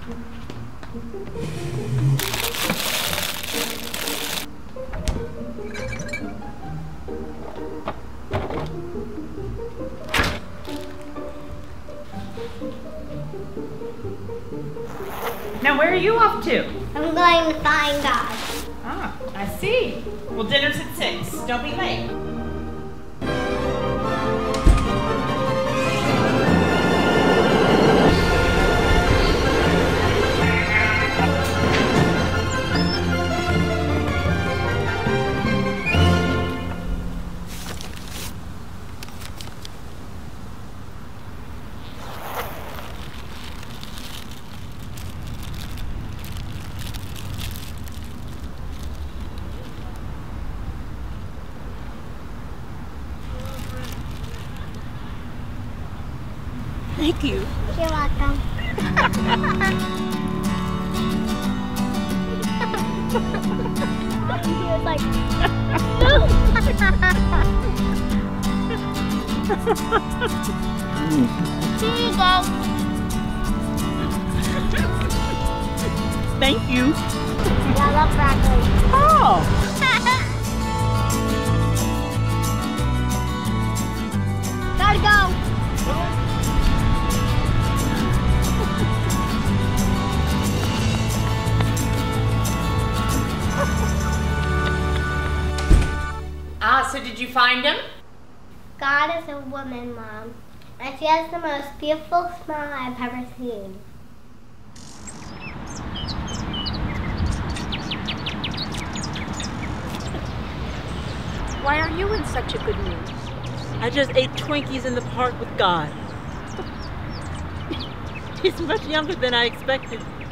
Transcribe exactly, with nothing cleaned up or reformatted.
Now, where are you off to? I'm going to find God. Ah, I see. Well, dinner's at six. Don't be late. Thank you. You're welcome. He was like, no. Here you go. Thank you. I love broccoli. Oh. Gotta go. Ah, so did you find him? God is a woman, Mom, and she has the most beautiful smile I've ever seen. Why are you in such a good mood? I just ate Twinkies in the park with God. He's much younger than I expected.